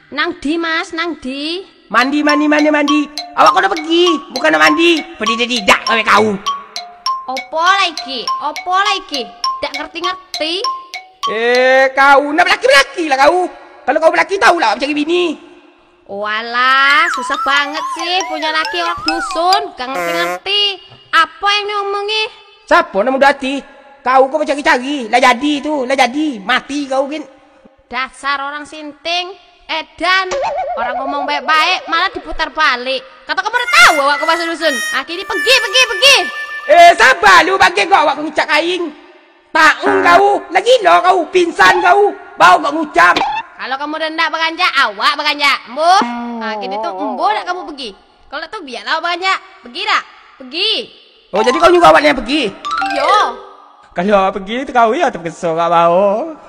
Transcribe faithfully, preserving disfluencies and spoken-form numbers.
Nang di Mas, nang di. Mandi, mandi, mandi, mandi. Awak kau udah pergi, bukan nak mandi. Pergi tidak oleh kau. Opo lagi? Opo lagi? Tidak ngerti-ngerti. Eh, kau nak belaki-belaki lah kau. Kalau kau belaki tahu lah cari bini. Walah, susah banget sih punya laki orang dusun, gak ngerti-ngerti. Apa yang diomongi? Siapa nak muda hati? Kau kau cari-cari, lah jadi tu, lah jadi. Mati kau kan. Dasar orang sinting. Edan, orang ngomong baik-baik malah diputar balik. Kata kamu udah tahu awak ke bahasa dusun. Akhirnya pergi, pergi, pergi. Eh, sabar lu bagi kau awak ngucap kain. Taung kau, lagi lo kau, pingsan kau, bau kau ngucap. Kalau kamu udah ndak beranjak, awak beranjak. Mbuh, nah gini tuh mbuh nak kamu pergi. Kalau tuh biarlah beranjak. Pergi dah, pergi. Oh, jadi kau juga awaknya pergi? Yo. Kalau awak pergi itu kau ya terkesor kau bau.